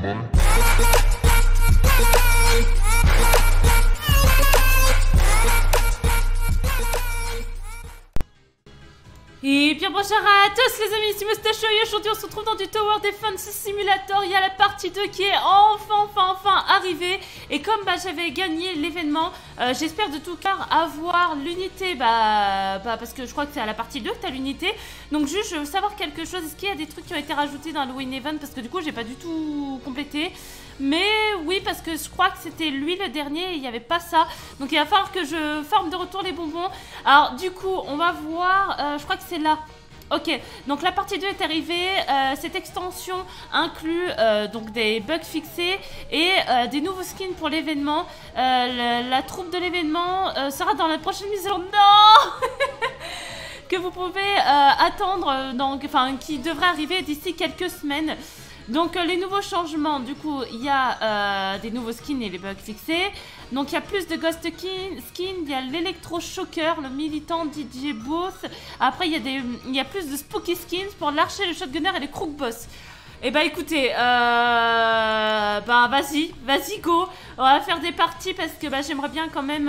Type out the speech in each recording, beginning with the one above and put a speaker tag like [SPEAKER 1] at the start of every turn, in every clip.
[SPEAKER 1] Et bien bonjour à tous les amis, ici Moustacho et aujourd'hui on se retrouve dans du Tower Defense Simulator. Il y a la partie 2 qui est enfin arrivée. Et comme j'avais gagné l'événement, j'espère de tout cœur avoir l'unité, parce que je crois que c'est à la partie 2 que tu as l'unité. Donc juste je veux savoir quelque chose, est-ce qu'il y a des trucs qui ont été rajoutés dans Halloween Event? Parce que du coup j'ai pas du tout complété. Mais oui, parce que je crois que c'était lui le dernier et il n'y avait pas ça. Donc il va falloir que je forme de retour les bonbons. Alors du coup, on va voir, je crois que c'est là. Ok, donc la partie 2 est arrivée. Cette extension inclut donc des bugs fixés et des nouveaux skins pour l'événement. La troupe de l'événement sera dans la prochaine mise à jour. Non que vous pouvez attendre, qui devrait arriver d'ici quelques semaines. Donc les nouveaux changements, du coup, il y a des nouveaux skins et les bugs fixés. Donc il y a plus de Ghost Skin, il y a l'électro-shocker, le militant DJ Booth. Après il y a plus de Spooky Skins pour l'archer, le shotgunner et les crook boss. Et bah écoutez, vas-y go. On va faire des parties parce que j'aimerais bien quand même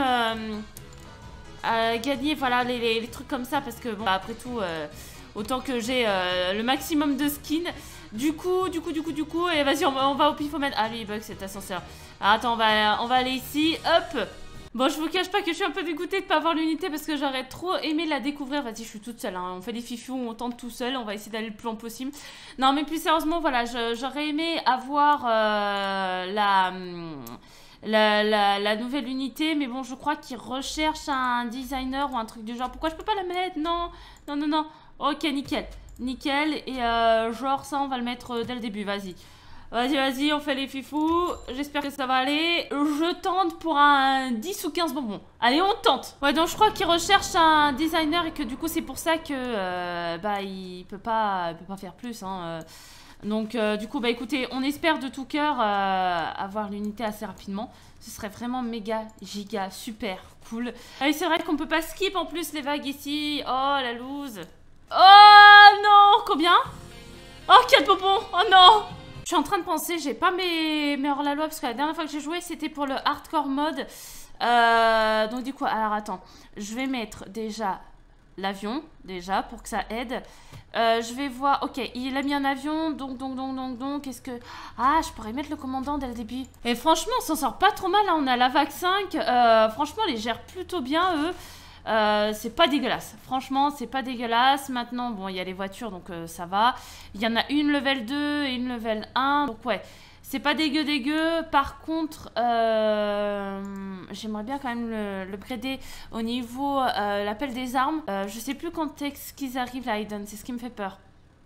[SPEAKER 1] gagner, voilà, les trucs comme ça. Parce que bon, après tout, autant que j'ai le maximum de skins. Du coup, et vas-y, on va au pifomètre. Ah, lui, il bug cet ascenseur. Ah, attends, on va aller ici. Hop. Bon, je vous cache pas que je suis un peu dégoûtée de pas avoir l'unité parce que j'aurais trop aimé la découvrir. Vas-y, je suis toute seule. Hein. On fait des fifous, on tente tout seul. On va essayer d'aller le plus loin possible. Non, mais plus sérieusement, voilà, j'aurais aimé avoir la nouvelle unité. Mais bon, je crois qu'il recherche un designer ou un truc du genre. Pourquoi je peux pas la mettre? Non. Ok, nickel. Nickel, et genre ça on va le mettre dès le début, vas-y, on fait les fifous, j'espère que ça va aller, je tente pour un 10 ou 15 bonbons, allez on tente. Ouais, donc je crois qu'il recherche un designer et que du coup c'est pour ça que il peut pas faire plus, hein. Donc du coup écoutez, on espère de tout cœur avoir l'unité assez rapidement, ce serait vraiment méga, giga, super cool. Ah oui, c'est vrai qu'on peut pas skip en plus les vagues ici, oh la loose. Oh non, combien? Oh, 4 bonbons. Oh non. Je suis en train de penser, j'ai pas mes hors-la-loi parce que la dernière fois que j'ai joué c'était pour le hardcore mode. Donc du coup, alors attends, je vais mettre déjà l'avion, déjà pour que ça aide. Je vais voir, ok, il a mis un avion, donc, est-ce que... Ah, je pourrais mettre le commandant dès le début. Et franchement, on s'en sort pas trop mal, hein. On a la vague 5, franchement, on les gère plutôt bien, eux. C'est pas dégueulasse, franchement c'est pas dégueulasse. Maintenant bon, il y a les voitures donc ça va, il y en a une level 2 et une level 1, donc ouais c'est pas dégueu. Par contre j'aimerais bien quand même le upgrader au niveau l'appel des armes. Je sais plus quand est-ce qu'ils arrivent là, Aiden, c'est ce qui me fait peur.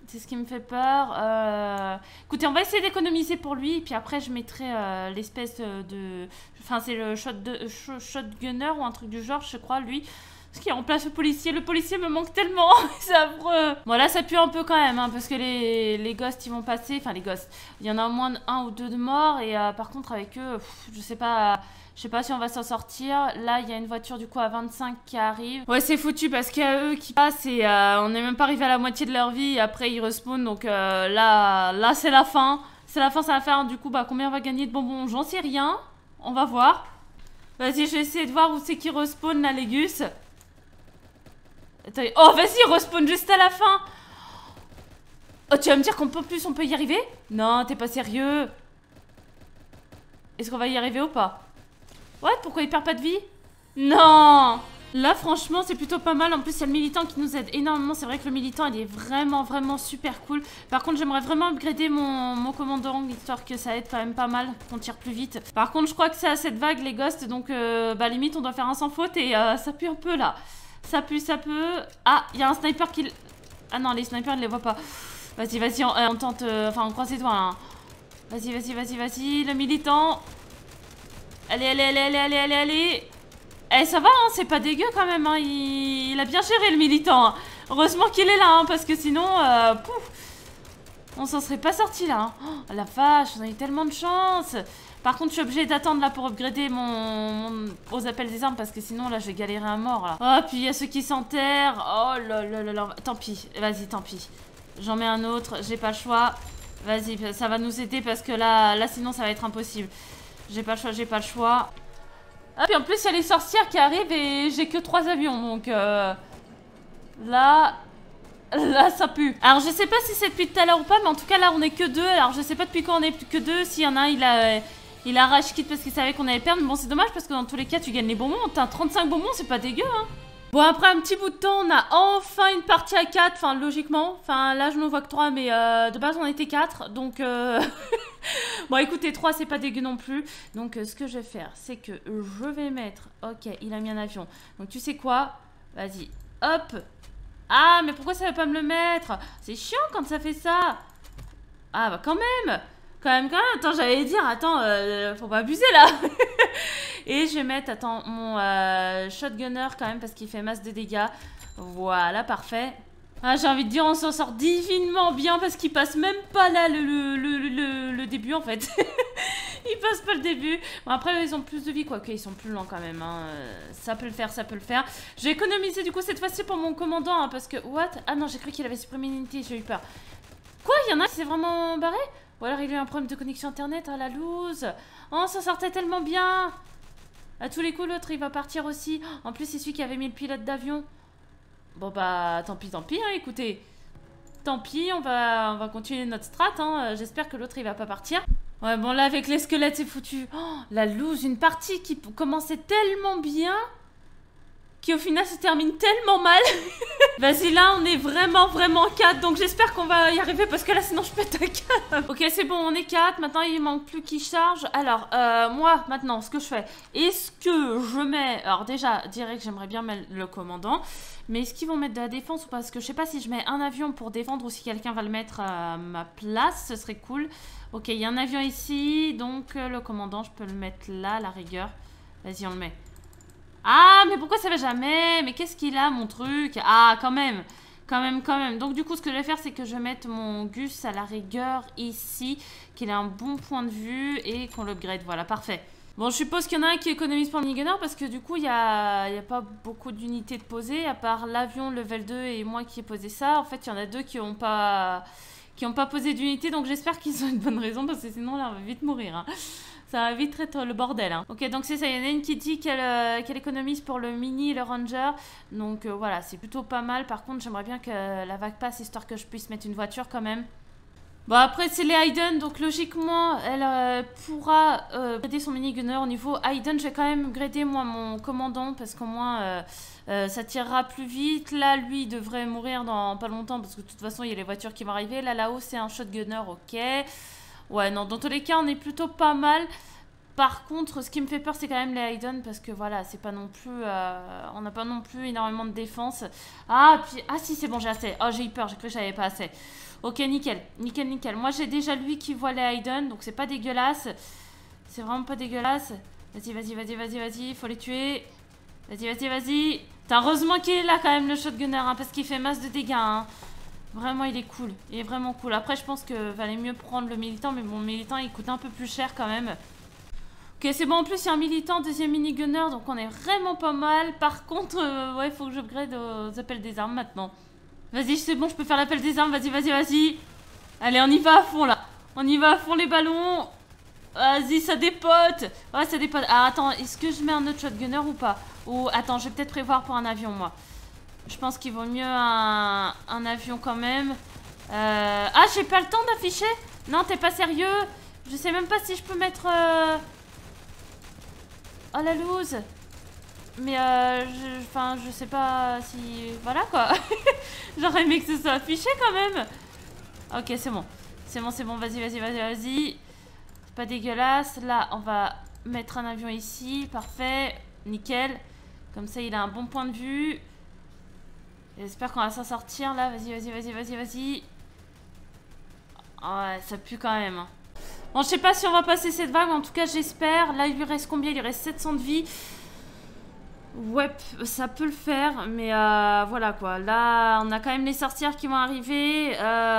[SPEAKER 1] Écoutez, on va essayer d'économiser pour lui. Et puis après, je mettrai l'espèce de... Enfin, c'est le shotgunner ou un truc du genre, je crois, lui. Parce qu'il remplace le policier. Le policier me manque tellement. C'est affreux. Bon, là, ça pue un peu quand même. Hein, parce que les ghosts, ils vont passer. Enfin, les ghosts. Il y en a au moins 1 ou 2 de morts. Et par contre, avec eux, je sais pas... Je sais pas si on va s'en sortir. Là, il y a une voiture du coup à 25 qui arrive. Ouais, c'est foutu parce qu'il y a eux qui passent et on n'est même pas arrivé à la moitié de leur vie. Et après, ils respawnent. Donc là c'est la fin. C'est la fin, ça va faire. Du coup, combien on va gagner de bonbons? J'en sais rien. On va voir. Vas-y, je vais essayer de voir où c'est qu'ils respawnent, la Légus. Attends. Oh, vas-y, ils respawnent juste à la fin. Oh, tu vas me dire qu'on peut plus, on peut y arriver? Non, t'es pas sérieux. Est-ce qu'on va y arriver ou pas? Ouais, pourquoi il perd pas de vie? Non. Là, franchement, c'est plutôt pas mal. En plus, il y a le militant qui nous aide énormément. C'est vrai que le militant, il est vraiment super cool. Par contre, j'aimerais vraiment upgrader mon commandant, histoire que ça aide quand même pas mal, qu'on tire plus vite. Par contre, je crois que c'est à cette vague, les ghosts. Donc, limite, on doit faire un sans faute. Et ça pue un peu, là. Ça pue. Ah, il y a un sniper qui... Ah non, les snipers, ne les voient pas. Vas-y, on tente... Enfin, on croise les doigts, là. Vas-y. Le militant... Allez. Eh, ça va, hein, c'est pas dégueu quand même, hein. Il a bien géré le militant. Hein. Heureusement qu'il est là, hein, parce que sinon, pouf, on s'en serait pas sorti là. Hein. Oh, la vache, on a eu tellement de chance. Par contre, je suis obligée d'attendre là pour upgrader aux appels des armes, parce que sinon, là, je vais galérer à mort, là. Oh, puis il y a ceux qui s'enterrent. Oh là là. Tant pis, vas-y, tant pis. J'en mets un autre, j'ai pas le choix. Vas-y, ça va nous aider parce que là sinon ça va être impossible. J'ai pas le choix, j'ai pas le choix. Ah, puis en plus, il y a les sorcières qui arrivent et j'ai que 3 avions, donc là, ça pue. Alors, je sais pas si c'est depuis tout à l'heure ou pas, mais en tout cas, là, on est que 2. Alors, je sais pas depuis quand on est que 2. S'il y en a un, il a rage quitte parce qu'il savait qu'on allait perdre. Mais bon, c'est dommage parce que dans tous les cas, tu gagnes les bonbons. T'as 35 bonbons, c'est pas dégueu, hein. Bon, après un petit bout de temps, on a enfin une partie à 4, enfin logiquement. Enfin là, je ne vois que 3, mais de base, on était 4. Donc, bon, écoutez, 3, c'est pas dégueu non plus. Donc, ce que je vais faire, c'est que je vais mettre... Ok, il a mis un avion. Donc, tu sais quoi? Vas-y, hop. Ah, mais pourquoi ça ne veut pas me le mettre? C'est chiant quand ça fait ça. Ah, bah quand même. Quand même. Attends, j'allais dire, attends, faut pas abuser là. Et je vais mettre, attends, mon shotgunner quand même parce qu'il fait masse de dégâts. Voilà, parfait. Ah, j'ai envie de dire, on s'en sort divinement bien parce qu'il passe même pas là le début en fait. Il passe pas le début. Bon, après, ils ont plus de vie, quoique ils sont plus lents quand même. Hein. Ça peut le faire, ça peut le faire. J'ai économisé du coup cette fois-ci pour mon commandant hein, parce que, what? Ah non, j'ai cru qu'il avait supprimé une unité, j'ai eu peur. Quoi? Il y en a qui s'est vraiment barré? Ou alors il a eu un problème de connexion internet, à la loose. Oh, ça sortait tellement bien. À tous les coups, l'autre, il va partir aussi. En plus, c'est celui qui avait mis le pilote d'avion. Bon, bah, tant pis, hein, écoutez. Tant pis, on va continuer notre strat. Hein. J'espère que l'autre, il va pas partir. Ouais, bon, là, avec les squelettes, c'est foutu. Oh, la loose, une partie qui commençait tellement bien... qui au final se termine tellement mal. Vas-y, là, on est vraiment 4. Donc, j'espère qu'on va y arriver parce que là, sinon, je pète un câble. Ok, c'est bon, on est 4. Maintenant, il manque plus qui charge. Alors, moi, maintenant, ce que je fais, est-ce que je mets... Alors, déjà, direct, j'aimerais bien mettre le commandant. Mais est-ce qu'ils vont mettre de la défense ou pas? Parce que je sais pas si je mets un avion pour défendre ou si quelqu'un va le mettre à ma place. Ce serait cool. Ok, il y a un avion ici. Donc, le commandant, je peux le mettre là, à la rigueur. Vas-y, on le met. Ah, mais pourquoi ça va jamais? Mais qu'est-ce qu'il a, mon truc? Ah, quand même. Donc, du coup, ce que je vais faire, c'est que je vais mettre mon Gus à la rigueur ici, qu'il ait un bon point de vue et qu'on l'upgrade. Voilà, parfait. Bon, je suppose qu'il y en a un qui économise pour le minigunner parce que du coup, il n'y a pas beaucoup d'unités de poser, à part l'avion level 2 et moi qui ai posé ça. En fait, il y en a 2 qui n'ont pas posé d'unité, donc j'espère qu'ils ont une bonne raison parce que sinon, là, on va vite mourir. Hein. Ça va vite être le bordel. Hein. Ok, donc c'est ça. Il y en a une qui dit qu'elle économise pour le mini et le ranger. Donc voilà, c'est plutôt pas mal. Par contre, j'aimerais bien que la vague passe, histoire que je puisse mettre une voiture quand même. Bon, après, c'est les Hayden. Donc logiquement, elle pourra grader son mini gunner. Au niveau Hayden, je vais quand même grader moi mon commandant. Parce qu'au moins, ça tirera plus vite. Là, lui, il devrait mourir dans pas longtemps. Parce que de toute façon, il y a les voitures qui vont arriver. Là-haut, c'est un shotgunner. Ok. Ouais, non, dans tous les cas, on est plutôt pas mal. Par contre, ce qui me fait peur, c'est quand même les Hayden, parce que voilà, c'est pas non plus... on n'a pas non plus énormément de défense. Ah, puis... Ah si, c'est bon, j'ai assez. Oh, j'ai eu peur, j'ai cru que j'avais pas assez. Ok, nickel. Moi, j'ai déjà lui qui voit les Hayden, donc c'est pas dégueulasse. C'est vraiment pas dégueulasse. Vas-y, faut les tuer. Vas-y. Heureusement qu'il est là, quand même, le shotgunner, hein, parce qu'il fait masse de dégâts, hein. Vraiment, il est cool. Il est vraiment cool. Après, je pense que valait mieux prendre le militant. Mais bon, le militant, il coûte un peu plus cher quand même. Ok, c'est bon. En plus, il y a un militant, deuxième mini-gunner. Donc, on est vraiment pas mal. Par contre, ouais, il faut que j'upgrade aux appels des armes maintenant. Vas-y, c'est bon, je peux faire l'appel des armes. Vas-y. Allez, on y va à fond, là. On y va à fond, les ballons. Vas-y, ça dépote. Ouais, ça dépote. Ah, attends, est-ce que je mets un autre shotgunner ou pas? Ou, attends, je vais peut-être prévoir pour un avion, moi. Je pense qu'il vaut mieux un avion quand même. Ah, j'ai pas le temps d'afficher? Non, t'es pas sérieux? Je sais même pas si je peux mettre... Oh, la loose. Mais je sais pas si... Voilà, quoi. J'aurais aimé que ce soit affiché quand même. Ok, c'est bon. C'est bon. Vas-y. C'est pas dégueulasse. Là, on va mettre un avion ici. Parfait. Nickel. Comme ça, il a un bon point de vue. J'espère qu'on va s'en sortir là. Vas-y. Ouais, ça pue quand même. Bon, je sais pas si on va passer cette vague, mais en tout cas, j'espère. Là, il lui reste combien? Il lui reste 700 de vie. Ouais, ça peut le faire, mais voilà quoi. Là, on a quand même les sorcières qui vont arriver.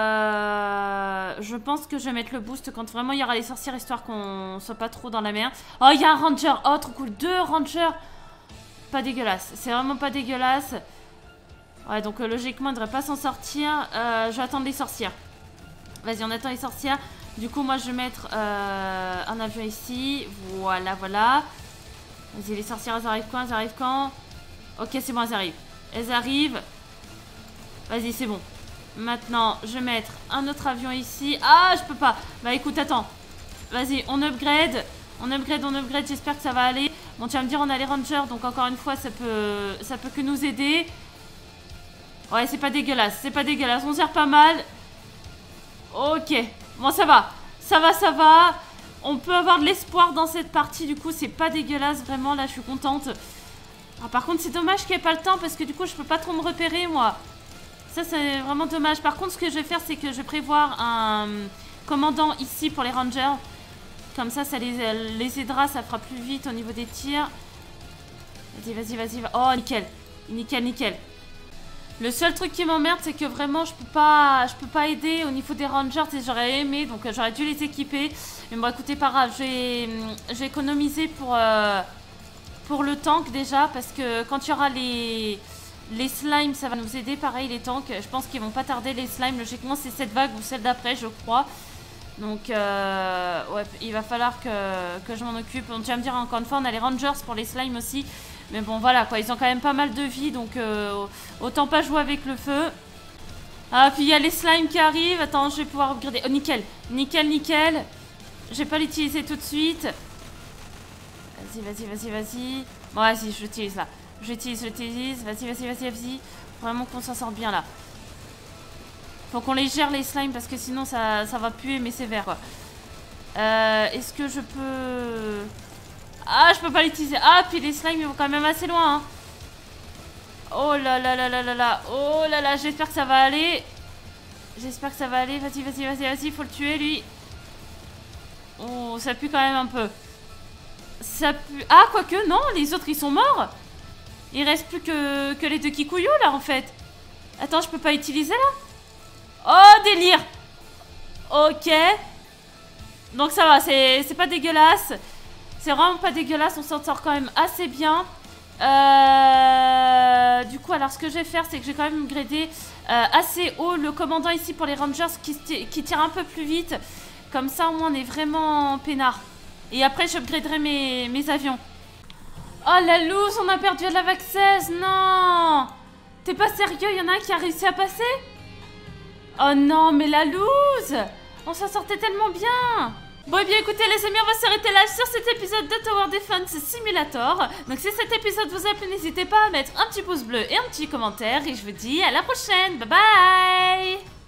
[SPEAKER 1] Je pense que je vais mettre le boost quand vraiment il y aura les sorcières, histoire qu'on soit pas trop dans la merde. Oh, il y a un ranger. Oh, trop cool. 2 rangers. Pas dégueulasse. C'est vraiment pas dégueulasse. Ouais, donc logiquement, il ne devrait pas s'en sortir. Je vais attendre les sorcières. Vas-y, on attend les sorcières. Du coup, moi, je vais mettre un avion ici. Voilà, voilà. Vas-y, les sorcières, elles arrivent quand? Elles arrivent quand? Ok, c'est bon, elles arrivent. Elles arrivent. Vas-y, c'est bon. Maintenant, je vais mettre un autre avion ici. Ah, je peux pas. Bah, écoute, attends. Vas-y, on upgrade. On upgrade, on upgrade. J'espère que ça va aller. Bon, tu vas me dire, on a les rangers. Donc, encore une fois, ça peut que nous aider. Ouais, c'est pas dégueulasse. C'est pas dégueulasse. On sert pas mal. Ok. Bon, ça va. Ça va, ça va. On peut avoir de l'espoir dans cette partie. Du coup, c'est pas dégueulasse. Vraiment, là, je suis contente. Ah, par contre, c'est dommage qu'il n'y ait pas le temps. Parce que du coup, je peux pas trop me repérer, moi. Ça, c'est vraiment dommage. Par contre, ce que je vais faire, c'est que je vais prévoir un commandant ici pour les rangers. Comme ça les aidera. Ça fera plus vite au niveau des tirs. Vas-y, vas-y, vas-y. Oh, nickel. Nickel, nickel. Le seul truc qui m'emmerde, c'est que vraiment, je peux pas aider au niveau des rangers. Et j'aurais aimé, donc j'aurais dû les équiper. Mais bon, écoutez, pas grave. Je vais économiser pour le tank déjà. Parce que quand il y aura les slimes, ça va nous aider. Pareil, les tanks, je pense qu'ils vont pas tarder, les slimes. Logiquement, c'est cette vague ou celle d'après, je crois. Donc, ouais, il va falloir que je m'en occupe. Donc, tu vas me dire, encore une fois, on a les rangers pour les slimes aussi. Mais bon, voilà, quoi. Ils ont quand même pas mal de vie. Donc, autant pas jouer avec le feu. Ah, puis il y a les slimes qui arrivent. Attends, je vais pouvoir upgrader. Oh, nickel. Nickel, nickel. Je vais pas l'utiliser tout de suite. Vas-y, vas-y, vas-y, vas-y. Bon, vas-y, je l'utilise là. J'utilise, j'utilise. Vas-y, vas-y, vas-y, vas-y. Vraiment qu'on s'en sort bien là. Faut qu'on les gère les slimes parce que sinon ça va puer mais sévère quoi. Est-ce que je peux... Ah, je peux pas l'utiliser. Ah, puis les slimes ils vont quand même assez loin hein. Oh là là là là là là. Oh là là, j'espère que ça va aller. J'espère que ça va aller. Vas-y, vas-y, vas-y, vas-y. Faut le tuer lui. Oh, ça pue quand même un peu. Ça pue... Ah, quoique, non, les autres ils sont morts. Il reste plus que les deux kikuyus là en fait. Attends, je peux pas utiliser là? Oh, délire. Ok. Donc ça va, c'est pas dégueulasse. C'est vraiment pas dégueulasse, on s'en sort quand même assez bien. Du coup, alors ce que je vais faire, c'est que je vais quand même upgrader assez haut le commandant ici pour les rangers qui tire un peu plus vite. Comme ça, au moins, on est vraiment peinard. Et après, j'upgraderai mes avions. Oh, la loose, on a perdu à la vague 16. Non. T'es pas sérieux? Il y en a un qui a réussi à passer? Oh non, mais la loose! On s'en sortait tellement bien! Bon, et bien écoutez les amis, on va s'arrêter là sur cet épisode de Tower Defense Simulator. Donc si cet épisode vous a plu, n'hésitez pas à mettre un petit pouce bleu et un petit commentaire. Et je vous dis à la prochaine, bye bye!